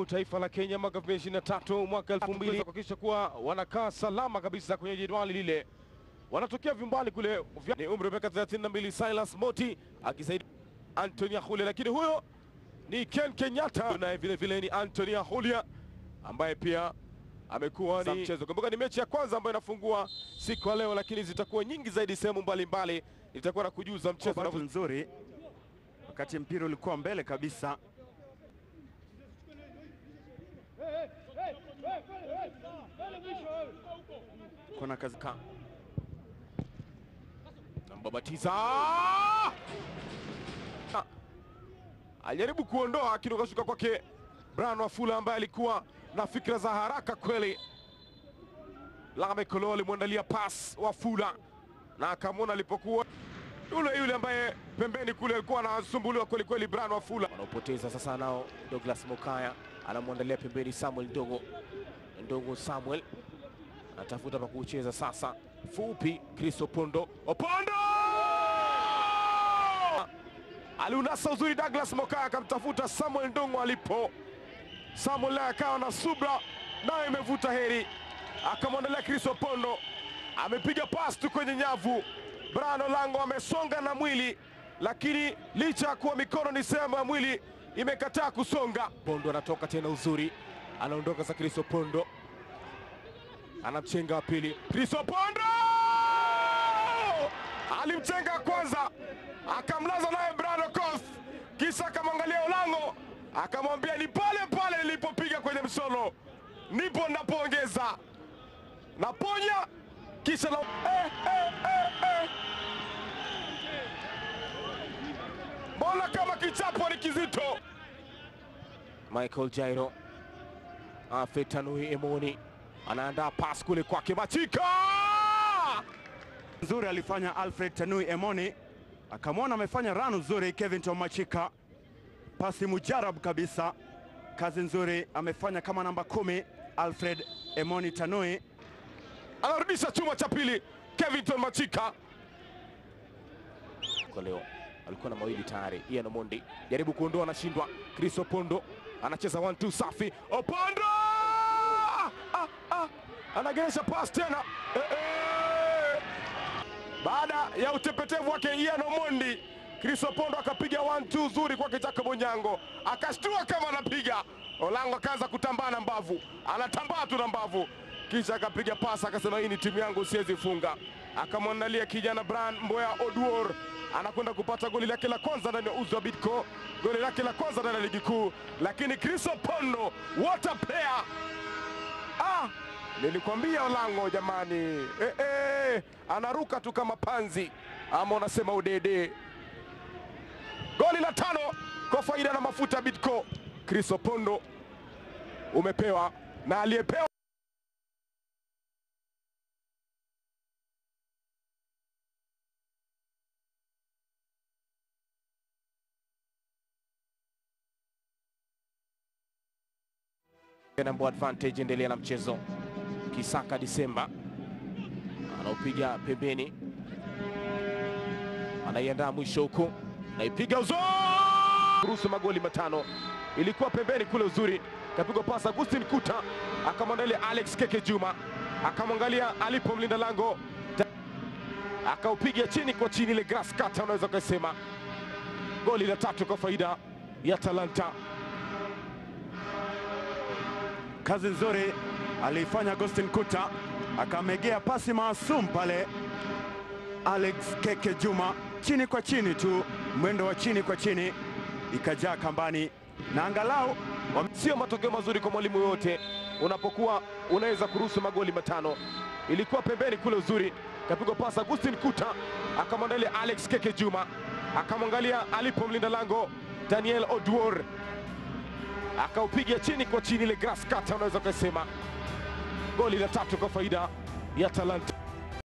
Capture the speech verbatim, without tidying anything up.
taifa la Kenya mwaka elfu mbili ishirini na tatu mwaka elfu mbili kuhakikisha kuwa wanakaa salama kabisa kwenye jedwali lile. Wanatokea vyumbani kule, ni umri wa miaka thelathini na mbili, Silas Moti akisaidia Antonia Hulia, lakini huyo ni Ken Kenyatta na vile vile ni Antonia Hulia ambaye pia amekuwa ni mchezo. Kumbuka ni mechi ya kwanza ambayo inafungua siku ya leo, lakini zitakuwa nyingi zaidi sehemu mbalimbali. Itakuwa na kujuza mchezo na nzuri wakati mpira ulikuwa mbele kabisa. Kuna kazi ka namba batiza alijaribu kuondoa, lakini ukashuka kwake Brian Wafula ambaye alikuwa na fikra za haraka kweli. Lame Kolo alimwandalia pass Wafula na akamwona alipokuwa yule yule ambaye pembeni kule alikuwa anasumbuliwa kweli kweli, Brian Wafula. Wanaopoteza sasa nao Douglas Mokaya anamwandalia pembeni Samuel Ndogo. Ndogo Samuel atafuta pa kucheza sasa, fupi Chris Opondo. Opondo aliunasa uzuri, Douglas Mokaya akamtafuta Samuel Ndongo alipo. Samuel akawa na subra, nayo imevuta heri, akamwandalia Chris Opondo, amepiga pass tu kwenye nyavu. Brano Lango amesonga na mwili, lakini licha ya kuwa mikono ni sehemu ya mwili imekataa kusonga. Pondo anatoka tena uzuri, anaondoka za Chris Opondo, anamchenga wa pili. Chris Opondo alimchenga kwanza, akamlaza naye Brano Kof, kisha akamwangalia Olango akamwambia ni pale pale nilipopiga kwenye msolo, nipo napoongeza naponya, kisha na eh, eh, eh, eh. Mbona kama kichapo ni kizito. Michael Jairo Afetanui Emoni anaandaa pass kule kwake Machika. Nzuri alifanya Alfred Tanui Emoni, akamwona amefanya run nzuri Kevin Tom Machika, pasi mujarab kabisa, kazi nzuri amefanya kama namba kumi Alfred Emoni Tanui. Anarudisha chuma cha pili Kevin Tom Machika. Kwa leo alikuwa na mawili tayari. Ian Omondi jaribu kuondoa, anashindwa. Chris Opondo anacheza one two safi. Opondo ah, ah, anageresha pass tena eh, eh. Baada ya utepetevu wake Ian Omondi, Chris Opondo akapiga one two zuri kwa Kitaka Bonyango, akashtua kama anapiga. Olango akaanza kutambaa na mbavu, anatambaa tu na mbavu, kisha akapiga pasa, akasema hii ni timu yangu, siwezi funga. Akamwandalia kijana Brian Mboya Oduor, anakwenda kupata goli lake la kwanza ndani ya uzi wa Bidco, goli lake la kwanza ndani ya ligi kuu. Lakini Chris Opondo, what a player! Ah, nilikwambia Olango jamani, eh, eh, anaruka tu kama panzi, ama unasema udede. Goli la tano kwa faida na mafuta Bidco. Chris Opondo umepewa na aliyepewa number advantage. Endelea na mchezo. Kisaka Disemba anaupiga pembeni, anaiandaa mwisho huko, naipiga uzuri, kuruhusu magoli matano. Ilikuwa pembeni kule uzuri, kapigwa pasa Agustin Kuta, akamwandalia Alex Keke Juma, akamwangalia alipo mlinda lango, akaupiga chini kwa chini, ile grass cutter unaweza kusema. Goli la tatu kwa faida ya Talanta. Kazi nzuri alifanya Agustin Kuta, akamegea pasi maasum pale Alex Keke Juma, chini kwa chini tu, mwendo wa chini kwa chini, ikajaa kambani, na angalau sio matokeo mazuri kwa mwalimu yote unapokuwa unaweza kuruhusu magoli matano. Ilikuwa pembeni kule uzuri, kapigwa pasa Agustin Kuta, akamwandalia Alex Keke Juma, akamwangalia alipo mlinda lango Daniel Oduor, akaupiga chini kwa chini, ile grass cutter unaweza kusema. Goli la tatu kwa faida ya Talanta.